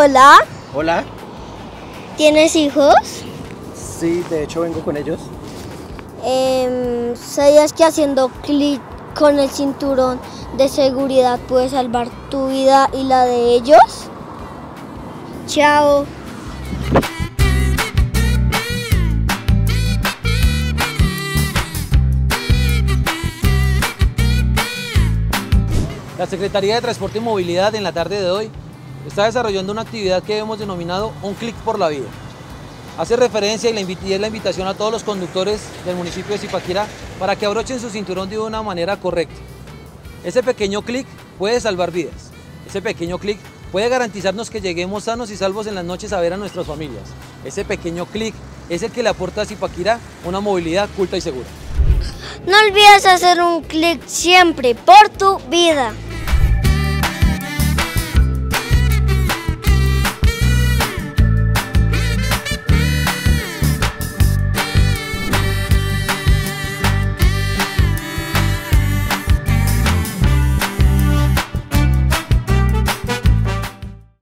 Hola, Hola. ¿tienes hijos? Sí, de hecho vengo con ellos. ¿Sabías que haciendo clic con el cinturón de seguridad puedes salvar tu vida y la de ellos? Chao. La Secretaría de Transporte y Movilidad en la tarde de hoy está desarrollando una actividad que hemos denominado Un Clic por la Vida. Hace referencia y es la invitación a todos los conductores del municipio de Zipaquirá para que abrochen su cinturón de una manera correcta. Ese pequeño clic puede salvar vidas. Ese pequeño clic puede garantizarnos que lleguemos sanos y salvos en las noches a ver a nuestras familias. Ese pequeño clic es el que le aporta a Zipaquirá una movilidad culta y segura. No olvides hacer un clic siempre por tu vida.